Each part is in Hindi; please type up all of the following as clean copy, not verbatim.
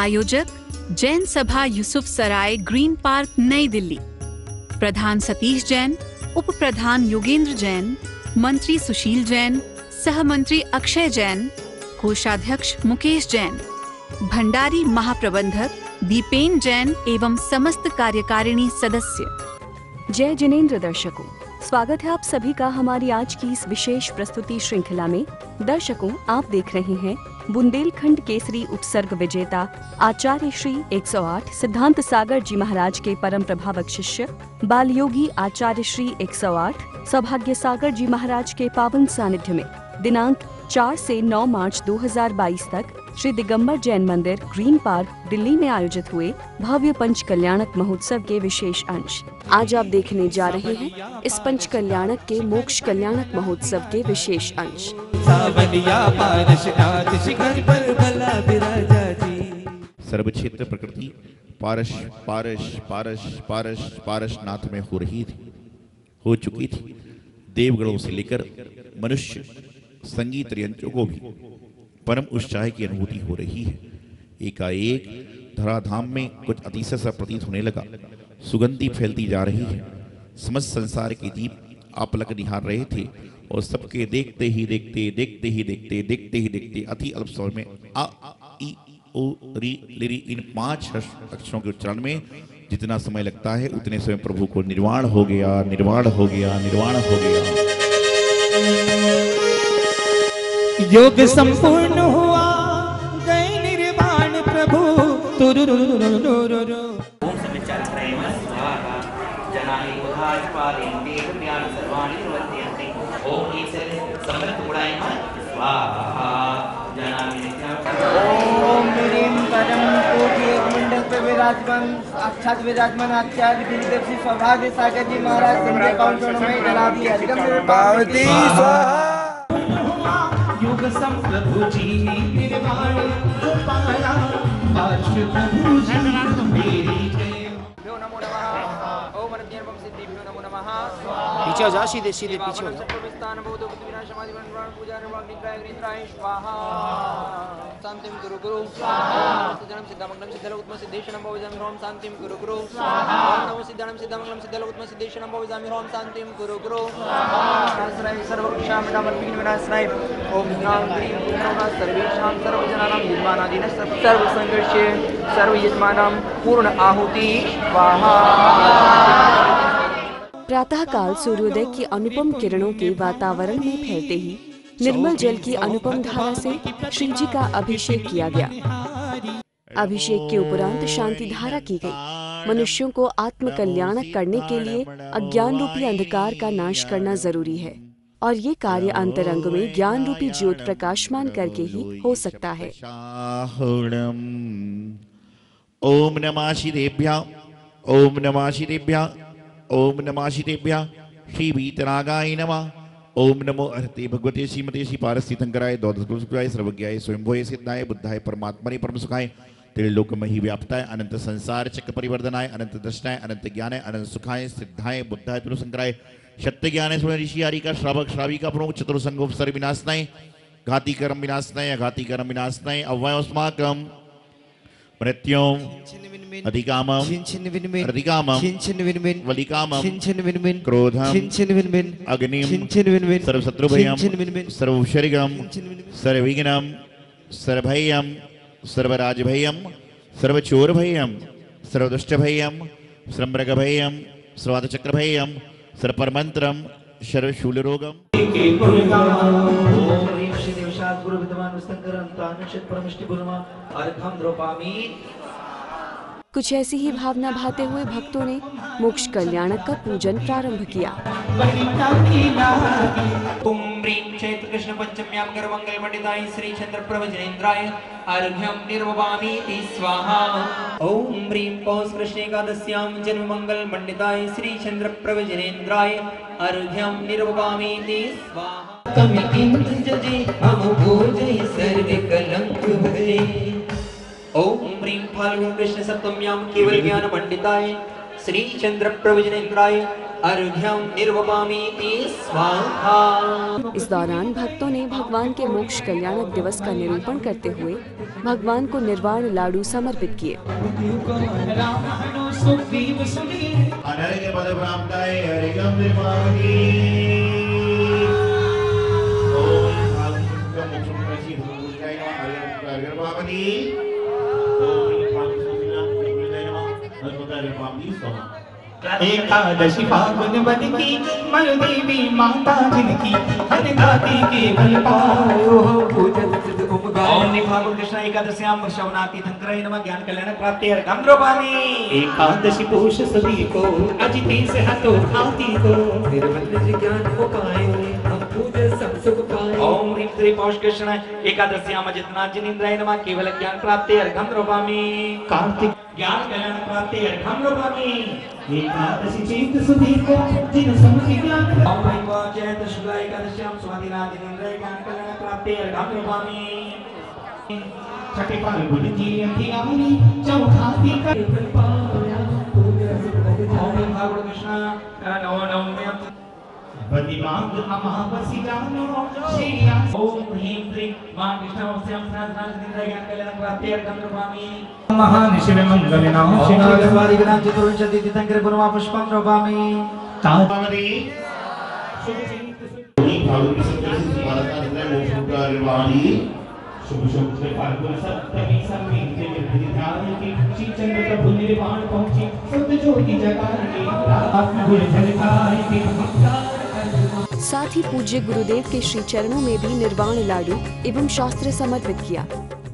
आयोजक जैन सभा यूसुफ सराय ग्रीन पार्क नई दिल्ली। प्रधान सतीश जैन, उप प्रधान योगेंद्र जैन, मंत्री सुशील जैन, सह मंत्री अक्षय जैन, कोषाध्यक्ष मुकेश जैन, भंडारी महाप्रबंधक दीपेन जैन एवं समस्त कार्यकारिणी सदस्य। जय जिनेंद्र दर्शकों, स्वागत है आप सभी का हमारी आज की इस विशेष प्रस्तुति श्रृंखला में। दर्शकों, आप देख रहे हैं बुंदेलखंड केसरी उपसर्ग विजेता आचार्य श्री 108 सिद्धांत सागर जी महाराज के परम प्रभावक शिष्य बाल योगी आचार्य श्री 108 सौभाग्य सागर जी महाराज के पावन सानिध्य में दिनांक 4 से 9 मार्च 2022 तक श्री दिगंबर जैन मंदिर ग्रीन पार्क दिल्ली में आयोजित हुए भव्य पंच कल्याणक महोत्सव के विशेष अंश आज आप देखने जा रहे हैं। इस पंच कल्याणक के मोक्ष कल्याणक महोत्सव के विशेष अंश। सर्व क्षेत्र प्रकृति पारस पारस पारस पारस पारसनाथ में हो चुकी थी। देवगणों से लेकर मनुष्य संगीत यंत्रों को भी परम उत्साह की अनुभूति हो रही है। एकाएक धराधाम में कुछ अतिशय सा प्रतीत होने लगा। सुगंधी फैलती जा रही है। समस्त संसार के दीप आपलक निहार रहे थे और सबके देखते ही अति अल्प समय में आ ई ओ री लिरी इन 5 अक्षरों के उच्चारण में जितना समय लगता है उतने समय प्रभु को निर्वाण हो गया, निर्वाण हो गया, निर्वाण हो गया। योग संपूर्ण हुआ, गए निर्वाण प्रभु तुरुरुरुरुरुरुरु। ओम समिच्चारत्रयेम स्वाहा जनानि उदाचपालेन्दे ज्ञान सर्वाणि प्रवर्तन्ते। ओम ईश्वरे समृद्ध गुणाय स्वाहा जनानि ओम ह्रीं परम कोटि एक मंडल पे विराजमान साक्षात विराजमान आचार्य गुरुदेव श्री सौभाग्य सागर जी महाराज संजय काउंटर में जला दिया पार्वती स्वाहा। युग संप्रभु जी निर्वाण पाया पार्श्व प्रभु जी मेरी जय। नमो नमः। ओम अनन्यर्वम सिद्धिभ्यो नमो नमः। पीछे जा, सीधे सीधे पीछे हो। स्थान बहुतो विनाश समाधि निर्वाण पूजा निर्वाण निद्रा निद्राय स्वाहा। शांतिम गुरु गुरु स्वाहा। सिद्धानम सिद्धामंगलम सिद्धलोकत्म सिद्धेशनम भवजामि ह्रौं शांतिम गुरु गुरु स्वाहा। ओम नमो सिद्धानम सिद्धामंगलम सिद्धलोकत्म सिद्धेशनम भवजामि ह्रौं शांतिम गुरु गुरु स्वाहा। नासराय सर्वक्षां विनामर्पिण विनाशनाय ओम ह्रां ह्रीं पूर्णा सर्वेषां सर्वजनानां यजमानादीन सर्व संघर्षे सर्व यजमानां पूर्ण आहुति स्वाहा। प्रातः काल सूर्योदय की अनुपम किरणों के वातावरण में फैलते ही निर्मल जल की अनुपम धारा से श्री जी का अभिषेक किया गया। अभिषेक के उपरांत शांति धारा की गई। मनुष्यों को आत्म कल्याणक करने के लिए अज्ञान रूपी अंधकार का नाश करना जरूरी है और ये कार्य अंतरंग में ज्ञान रूपी ज्योत प्रकाशमान करके ही हो सकता है। ओम नमः शिवेभ्यः, ओम नमः शिवेभ्यः, ओम नमः शिवेभ्यः। श्री वीतरागाय नमः। ओम नमो अर्हते भगवते श्रीमते श्री पारसितंकराय द्वादशकुलसुखाय सर्वज्ञाय स्वयंभूय सिद्धाय बुद्धाय परमात्मने परम सुखाय त्रिलोकमहि व्याप्ताय अनंत संसार चक्र परिवर्तनाय अनंत दर्शनाय अनंत ज्ञानाय अनंत सुखाय सिद्धाय बुद्धाय त्रिसंकराय सत्य ज्ञान ऋषि आरि का श्रावक श्राविका प्रमुख चतुर्संगोपसर विनाशनाय घाती कर्म विनाशनाय घाती कर्म विनाशनाय अव्ययस्माकं मृत्युं अधिकामं अधिकामं वलिकामं क्रोधं अग्निं सर्वशत्रुभयं सर्वशरीरं सर्वविघ्नं सर्वभयं सर्वराजभयं सर्वचोरभयं सर्वदुष्टभयं सर्वमृगभयं सर्वातचक्रभयं सर्वपरमंत्रं सर्वशूलरोगं। गुरु विद्वान शंकरं तानुषित परमष्टि गुरुमा अर्घं द्रोपामि। कुछ ऐसी ही भावना भाते हुए भक्तों ने मोक्ष कल्याणक का पूजन प्रारंभ किया। ओम ह्रीं चैत्र कृष्ण पंचम्यां गर्वमंगल मंडिताय श्री चंद्र प्रवचनेन्द्राय अर्घ्यं निर्ववामि स्वाहा। ओम ह्रीं पौष कृष्ण एकादश्यां जन्म मंगल मंडिताय श्री चंद्र प्रवचनेन्द्राय अर्घ्यं निर्ववामि स्वाहा। ओम ह्रीं फाल्गुन कृष्ण सप्तम्यां केवल ज्ञान मंडिताय श्री चंद्र प्रवचनेन्द्राय अर्घ्यं निर्वपामीति स्वाहा। इस दौरान भक्तों ने भगवान के मोक्ष कल्याणक दिवस का निरूपण करते हुए भगवान को निर्वाण लाडू समर्पित किए। एकादशी फागुन बन की मन देवी माता जिनकी हन गाती केवल पायो पूजन सिद्ध उपगाय। ओम निभागुन कृष्ण एकादश्याम श्रवणाति धनकराय नमः ज्ञान कल्याण प्राप्ति अर्घं रोपामि। एकादशी पुरुष सभी को अजिति से हतो आती को निर्मल ज्ञान उपाय हम पूजन सब सुख पाए। ओम ह्रीं श्री पौष कृष्ण एकादश्याम जितनाथ जिनेन्द्राय नमः केवल ज्ञान प्राप्ति अर्घं रोपामि। कार्तिक ज्ञान कल्याण प्राप्ति अर्घं रोपामि। एकादशी चैत्र सुधी को जिन समझ ज्ञान। ओम ह्रीं पौष चैत्र शुक्ल एकादश्याम स्वादिनाथ जिनेन्द्राय ज्ञान कल्याण प्राप्ति अर्घं रोपामि। छठी फाल्गुन जी अंधियारी चौखाती कर पाया ओम निभागुन कृष्ण नमो नमः बदिमांग अमावसी जानो श्रीया। ओम ह्रीं श्री मां कृष्णवस्यां स्वादिनाथ जिनेन्द्राय ज्ञान कल्याण प्राप्ति अर्घं रोपामि। महान शिव मंगल नाम शिवालवारी गणां चतुर्विंशति तीर्थंकर पुरमा पुष्पं रोपामि। तामरी भागवत की सप्तशती माता जिन्हें मोक्ष का निर्वाणी शुभ शुभ से फाल्गुन सप्तमी संगीत के विधिधान की श्री चंद्र प्रभु निर्वाण पहुंची शुद्ध ज्योति जगाई आत्म गुण झलकाई की। साथ ही पूज्य गुरुदेव के श्री चरणों में भी निर्वाण लाडू एवं शास्त्र समर्पित किया।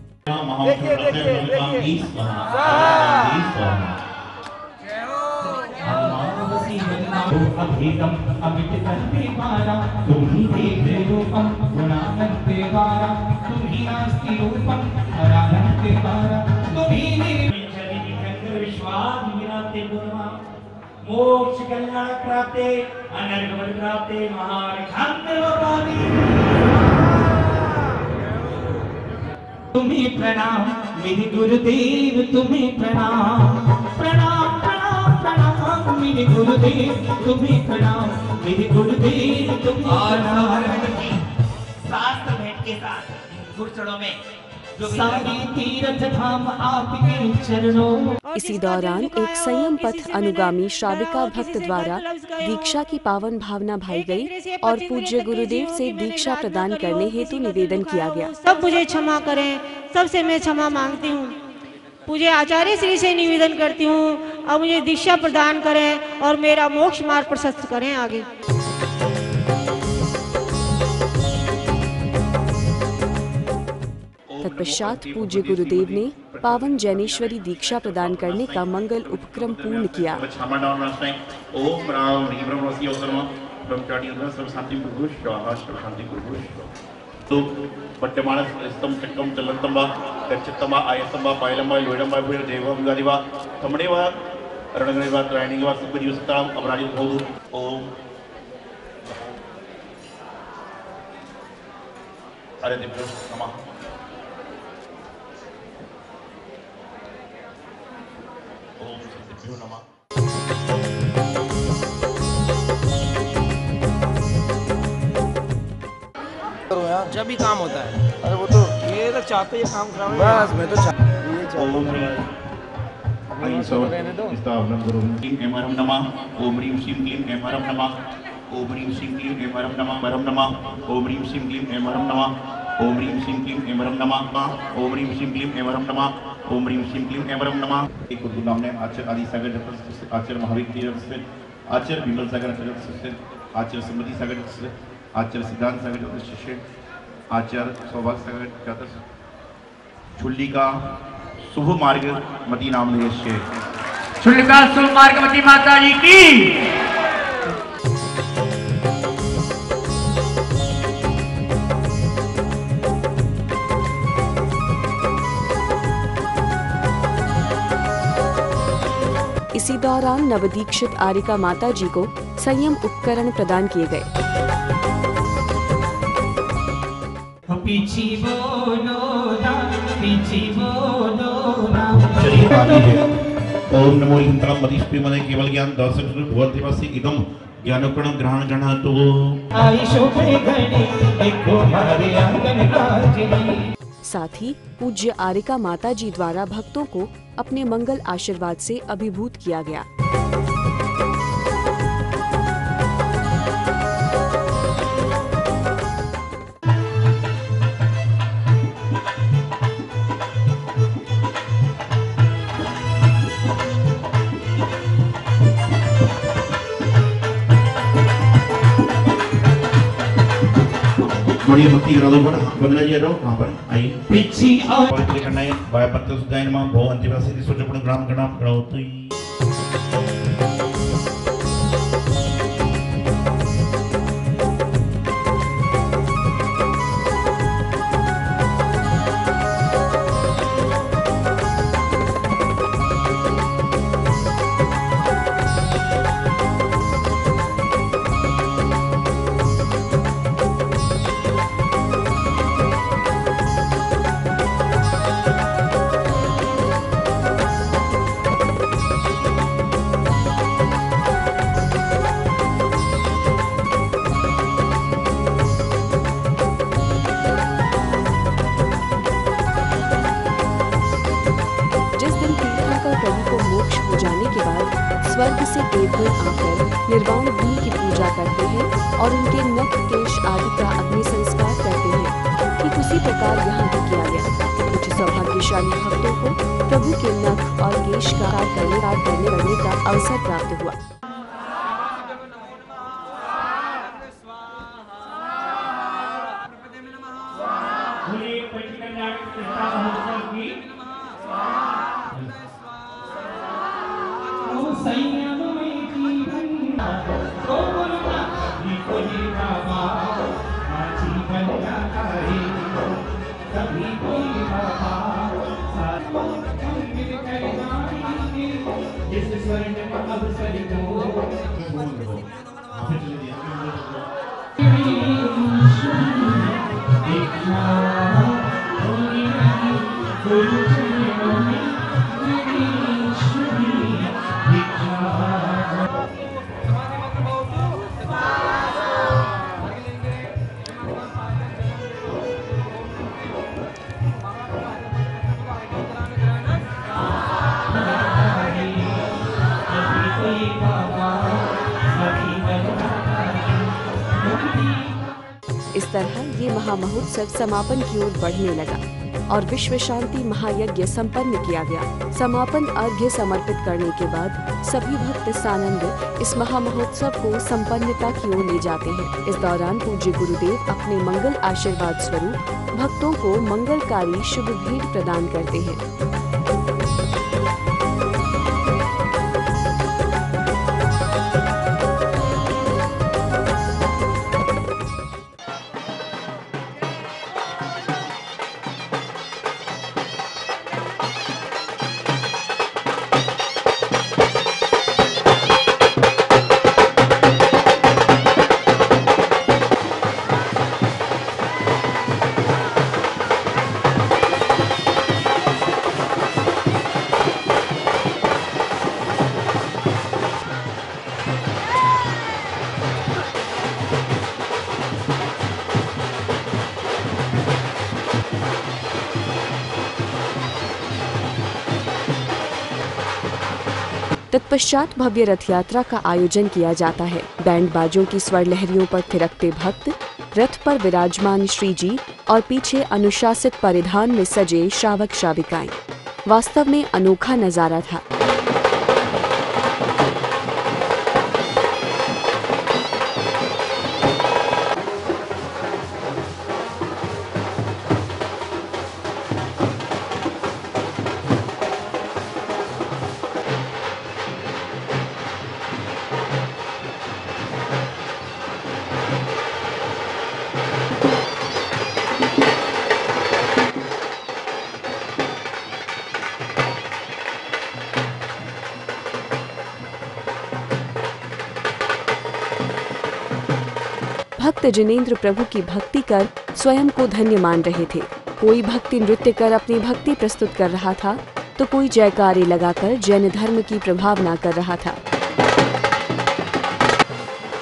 अभेदम अमित तत्त्वारा तुम्ही वेद रूपम गुणानंते वारा तुम्ही नास्ति रूपम अरानंते वारा तुम्ही निर्विचारी विश्वास विनाते गुणमा मोक्ष कल्याण प्राप्ते अनर्गम प्राप्ते महार्घं रोपामि। तुम्हें प्रणाम मेरे गुरुदेव तुम्हें प्रणाम प्रणाम प्रणाम प्रणाम मेरे गुरुदेव तुम्हें प्रणाम मेरे गुरुदेव तुम्हें प्रणाम। शास्त्र भेंट के साथ गुरुचरणों में सारे तीर्थ धाम आपके चरणों। इसी दौरान एक संयम पथ अनुगामी श्राविका भक्त द्वारा दीक्षा की पावन भावना भाई गई और पूज्य गुरुदेव से दीक्षा प्रदान करने हेतु निवेदन किया गया। सब मुझे क्षमा करें, सबसे मैं क्षमा मांगती हूँ। पूज्य आचार्य श्री से निवेदन करती हूँ अब मुझे दीक्षा प्रदान करें और मेरा मोक्ष मार्ग प्रशस्त करें आगे। तत्पश्चात पूज्य गुरुदेव ने पावन जैनेश्वरी दीक्षा प्रदान करने का मंगल उपक्रम पूर्ण किया। ओम राम ह्रीं ब्रह्मणोऽसि ओम ब्रह्मचारी सर्व शांति गुरुः स्वाहा सर्व शांति गुरुः स्वाहा। तो पट्टमानस स्तम चक्कम चलंतम वा गच्छतम वा आयतम वा पायलम वा लोयडम वा पुर देवम गादि वा थमणे वा रणगणे वा त्रायणी वा सुपरियुक्ताम अपराजित भवतु। ओम अरे दिव्यो नमः। ओम दिव्यो नमः। जब भी काम होता है। अरे वो तो ये तो चाहते हैं काम खराब बस मैं तो स्थापना गुरु एमरम नमः। ओम ह्रीं श्रीं क्लीं एमरम नमः। ओम ह्रीं श्रीं क्लीं एमरम नमः परम नमः। ओम ह्रीं श्रीं क्लीं एमरम नमः। ओम ह्रीं श्रीं क्लीं एमरम नमः। ओम ह्रीं श्रीं क्लीं एमरम नमः। ओम ह्रीं श्रीं क्लीं एमरम नमः। एक गुरु नाम ने आचार्य आदि सागर जगत आचार्य महावीर तीर्थ से आचार्य विमल सागर जगत से आचार्य समृद्धि सागर से आचार्य सिद्धांत सागर जगत शिष्य आचार्य सौभाग्य सागर जगत छुल्ली का शुभ मार्ग मती नाम लेश्य शुल्का शुभ मार्ग मती माता जी की। इसी दौरान नवदीक्षित आरिका माता जी को संयम उपकरण प्रदान किए गए। पीछे बोलो ना, पीछे बोलो ना। शरीर आदि है। ओम नमो इंद्राम मदीश प्रेमने केवल ज्ञान दर्शक भगवती इदम ज्ञानोपण ग्रहण करना तो साथ ही पूज्य आरिका माता जी द्वारा भक्तों को अपने मंगल आशीर्वाद से अभिभूत किया गया। बढ़िया भक्ति करा दो बड़ा बदला जी रहो कहाँ पर आइए पीछे आओ पवित्र करना है वाया पत्ते सुधाई नमा भो अंतिम से सोचो ग्राम गणाम करो तो स्वर्ग से देवगण आकर निर्वाण भूमि की पूजा करते हैं और उनके नख केश आदि का अग्नि संस्कार करते हैं। ठीक उसी प्रकार यहाँ भी किया गया। कुछ सौभाग्यशाली भक्तों को प्रभु के नख और केश का करने लगने का अवसर प्राप्त हुआ। इस तरह ये महामहोत्सव समापन की ओर बढ़ने लगा और विश्व शांति महायज्ञ संपन्न किया गया। समापन अर्घ्य समर्पित करने के बाद सभी भक्त सानंद इस महामहोत्सव को संपन्नता की ओर ले जाते हैं। इस दौरान पूज्य गुरुदेव अपने मंगल आशीर्वाद स्वरूप भक्तों को मंगलकारी शुभ भेंट प्रदान करते हैं। तत्पश्चात भव्य रथ यात्रा का आयोजन किया जाता है। बैंड बाजों की स्वर लहरियों पर थिरकते भक्त, रथ पर विराजमान श्री जी और पीछे अनुशासित परिधान में सजे श्रावक श्राविकाएं। वास्तव में अनोखा नजारा था। भक्त जिनेंद्र प्रभु की भक्ति कर स्वयं को धन्य मान रहे थे। कोई भक्ति नृत्य कर अपनी भक्ति प्रस्तुत कर रहा था तो कोई जयकारे लगाकर जैन धर्म की प्रभावना कर रहा था।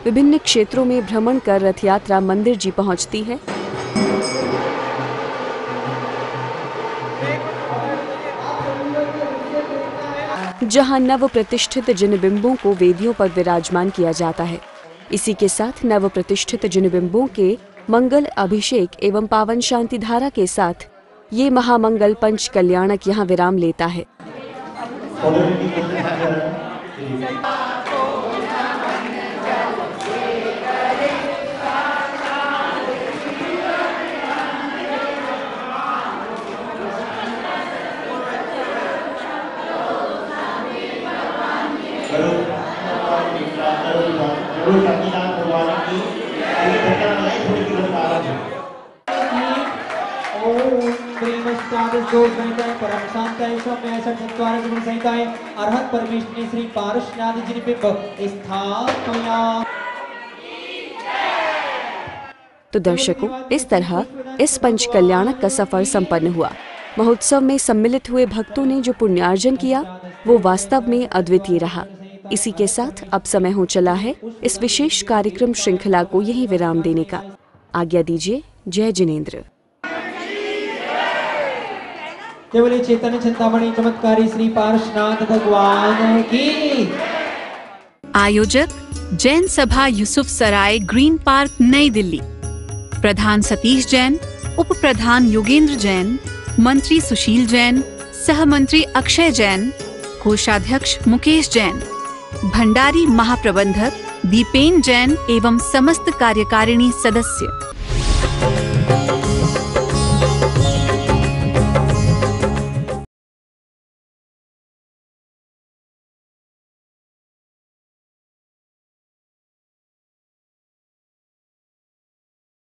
विभिन्न क्षेत्रों में भ्रमण कर रथ यात्रा मंदिर जी पहुंचती है। जहां नव प्रतिष्ठित जिनबिंबों को वेदियों पर विराजमान किया जाता है। इसी के साथ नव प्रतिष्ठित जिनबिंबों के मंगल अभिषेक एवं पावन शांति धारा के साथ ये महामंगल पंच कल्याणक यहाँ विराम लेता है। अर्हत परमेश्वरी श्री पारसनाथ जिनबिंब स्थापना। तो दर्शकों, इस तरह इस पंच कल्याणक का सफर संपन्न हुआ। महोत्सव में सम्मिलित हुए भक्तों ने जो पुण्यार्जन किया वो वास्तव में अद्वितीय रहा। इसी के साथ अब समय हो चला है इस विशेष कार्यक्रम श्रृंखला को यहीं विराम देने का। आज्ञा दीजिए। जय जिनेंद्र। केवल चैतन्य चिंतामणि चमत्कारी श्री पारसनाथ भगवान की। आयोजक जैन सभा यूसुफ सराय ग्रीन पार्क नई दिल्ली। प्रधान सतीश जैन, उप प्रधान योगेंद्र जैन, मंत्री सुशील जैन, सह मंत्री अक्षय जैन, कोषाध्यक्ष मुकेश जैन, भंडारी महाप्रबंधक दीपेन जैन एवं समस्त कार्यकारिणी सदस्य।